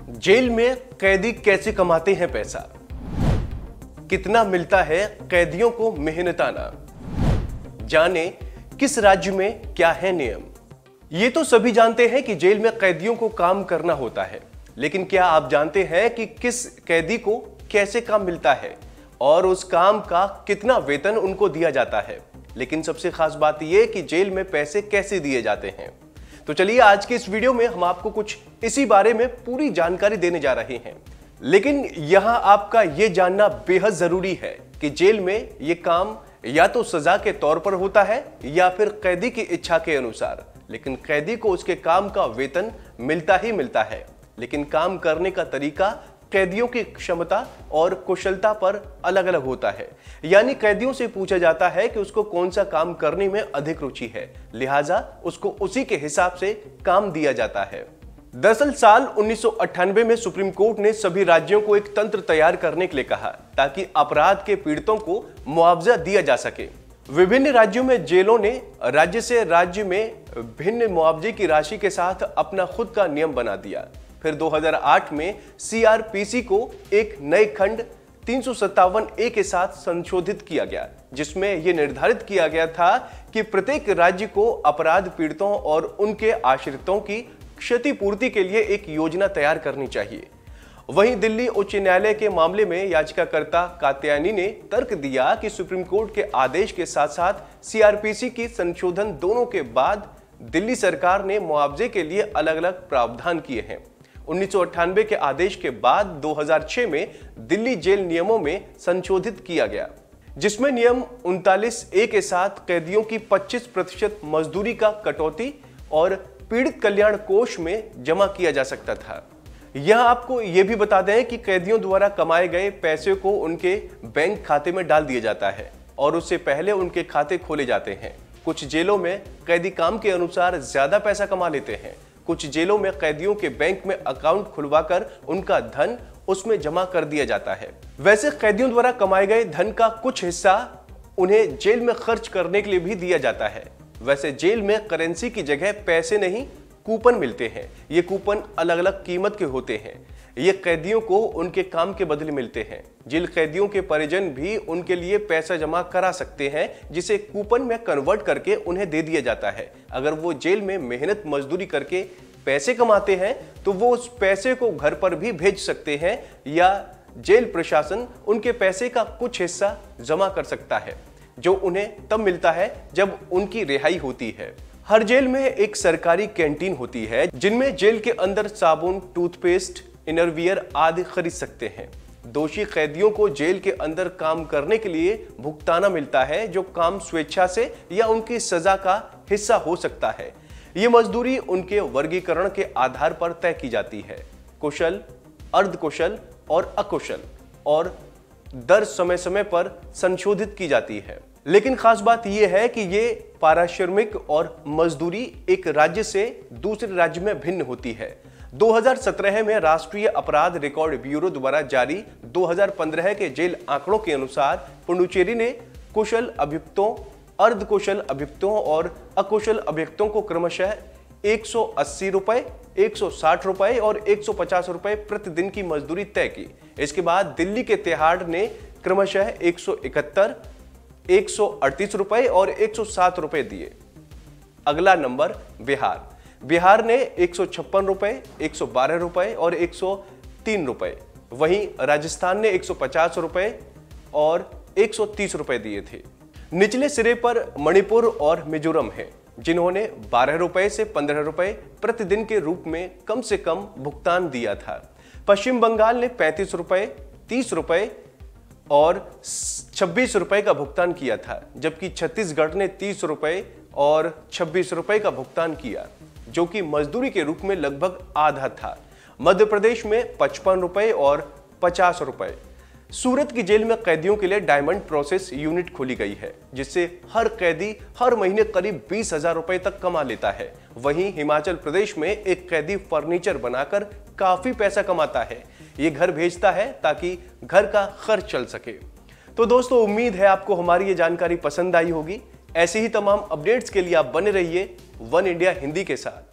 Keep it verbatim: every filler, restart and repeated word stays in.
Jail में कैदी कैसे कमाते हैं पैसा, कितना मिलता है कैदियों को मेहनताना, जाने किस राज्य में क्या है नियम। ये तो सभी जानते हैं कि जेल में कैदियों को काम करना होता है, लेकिन क्या आप जानते हैं कि किस कैदी को कैसे काम मिलता है और उस काम का कितना वेतन उनको दिया जाता है। लेकिन सबसे खास बात यह कि जेल में पैसे कैसे दिए जाते हैं। तो चलिए आज के इस वीडियो में हम आपको कुछ इसी बारे में पूरी जानकारी देने जा रहे हैं। लेकिन यहां आपका यह जानना बेहद जरूरी है कि जेल में यह काम या तो सजा के तौर पर होता है या फिर कैदी की इच्छा के अनुसार, लेकिन कैदी को उसके काम का वेतन मिलता ही मिलता है। लेकिन काम करने का तरीका कैदियों की क्षमता और कुशलता पर अलग अलग होता है, यानी कैदियों से पूछा जाता है कि उसको कौन सा काम करने में अधिक रुचि है, लिहाजा उसको उसी के हिसाब से काम दिया जाता है। दरअसल साल उन्नीस सौ अट्ठानवे में सुप्रीम कोर्ट ने सभी राज्यों को एक तंत्र तैयार करने के लिए कहा ताकि अपराध के पीड़ितों को मुआवजा दिया जा सके। विभिन्न राज्यों में जेलों ने राज्य से राज्य में भिन्न मुआवजे की राशि के साथ अपना खुद का नियम बना दिया। फिर दो हज़ार आठ में सीआरपीसी को एक नए खंड तीन सौ सत्तावन ए के साथ संशोधित किया गया, जिसमें यह निर्धारित किया गया था कि प्रत्येक राज्य को अपराध पीड़ितों और उनके आश्रितों की क्षतिपूर्ति के लिए एक योजना तैयार करनी चाहिए। वहीं दिल्ली उच्च न्यायालय के मामले में याचिकाकर्ता कात्यायनी ने तर्क दिया कि सुप्रीम कोर्ट के आदेश के साथ साथ सीआरपीसी की संशोधन दोनों के बाद दिल्ली सरकार ने मुआवजे के लिए अलग अलग प्रावधान किए हैं। उन्नीस सौ अट्ठानवे के आदेश के बाद दो हज़ार छह में दिल्ली जेल नियमों में संशोधित किया गया, जिसमें नियम उनतालीस ए के साथ कैदियों की पच्चीस प्रतिशत मजदूरी का कटौती और पीड़ित कल्याण कोष में जमा किया जा सकता था। यहां आपको यह भी बता दें कि कैदियों द्वारा कमाए गए पैसे को उनके बैंक खाते में डाल दिया जाता है और उससे पहले उनके खाते खोले जाते हैं। कुछ जेलों में कैदी काम के अनुसार ज्यादा पैसा कमा लेते हैं। कुछ जेलों में कैदियों के बैंक में अकाउंट खुलवाकर उनका धन उसमें जमा कर दिया जाता है। वैसे कैदियों द्वारा कमाए गए धन का कुछ हिस्सा उन्हें जेल में खर्च करने के लिए भी दिया जाता है। वैसे जेल में करेंसी की जगह पैसे नहीं, कूपन मिलते हैं। ये कूपन अलग अलग कीमत के होते हैं। ये कैदियों को उनके काम के बदले मिलते हैं। जेल कैदियों के परिजन भी उनके लिए पैसा जमा करा सकते हैं, जिसे कूपन में कन्वर्ट करके उन्हें दे दिया जाता है। अगर वो जेल में मेहनत मजदूरी करके पैसे कमाते हैं तो वो उस पैसे को घर पर भी भेज सकते हैं या जेल प्रशासन उनके पैसे का कुछ हिस्सा जमा कर सकता है, जो उन्हें तब मिलता है जब उनकी रिहाई होती है। हर जेल में एक सरकारी कैंटीन होती है, जिनमें जेल के अंदर साबुन, टूथपेस्ट, इनरवियर आदि खरीद सकते हैं। दोषी कैदियों को जेल के अंदर काम करने के लिए भुगताना मिलता है, जो काम स्वेच्छा से या उनकी सजा का हिस्सा हो सकता है। ये मजदूरी उनके वर्गीकरण के आधार पर तय की जाती है, कुशल, अर्धकुशल और अकुशल, और दर समय समय पर संशोधित की जाती है। लेकिन खास बात यह है कि ये पारिश्रमिक और मजदूरी एक राज्य से दूसरे राज्य में भिन्न होती है। दो हज़ार सत्रह में राष्ट्रीय अपराध रिकॉर्ड ब्यूरो द्वारा जारी दो हज़ार पंद्रह के जेल आंकड़ों के अनुसार पुडुचेरी ने कुशल अभियुक्तों, अर्धकुशल अभियुक्तों और अकुशल अभियुक्तों को क्रमशः एक सौ अस्सी रुपए, एक सौ साठ रुपए और एक सौ पचास रुपए प्रतिदिन की मजदूरी तय की। इसके बाद दिल्ली के तिहाड़ ने क्रमशः एक सौ इकहत्तर, एक सौ अड़तीस रुपए और एक सौ सात रुपए दिए। अगला नंबर बिहार। बिहार ने एक सौ छप्पन रुपए, एक सौ बारह रुपए और एक सौ तीन रुपए। वहीं राजस्थान ने एक सौ पचास रुपए और एक सौ तीस रुपए दिए थे। निचले सिरे पर मणिपुर और मिजोरम है, जिन्होंने बारह रुपए से पंद्रह रुपए प्रतिदिन के रूप में कम से कम भुगतान दिया था। पश्चिम बंगाल ने पैंतीस रुपए, तीस रुपए और छब्बीस रुपए का भुगतान किया था, जबकि छत्तीसगढ़ ने तीस रुपए और छब्बीस रुपए का भुगतान किया, जो कि मजदूरी के रूप में लगभग आधा था। मध्य प्रदेश में पचपन रुपए और पचास रुपए। सूरत की जेल में कैदियों के लिए डायमंड प्रोसेस यूनिट खोली गई है, जिससे हर कैदी हर महीने करीब बीस हजार रुपए तक कमा लेता है। वहीं हिमाचल प्रदेश में एक कैदी फर्नीचर बनाकर काफी पैसा कमाता है। ये घर भेजता है ताकि घर का खर्च चल सके। तो दोस्तों, उम्मीद है आपको हमारी ये जानकारी पसंद आई होगी। ऐसी ही तमाम अपडेट्स के लिए आप बने रहिए वन इंडिया हिंदी के साथ।